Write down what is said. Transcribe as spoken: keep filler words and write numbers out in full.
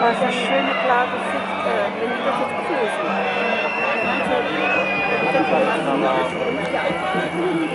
aber so schöne klare Sicht, äh, wenn die das jetzt auflösen. Manche, ich denke, das ist ja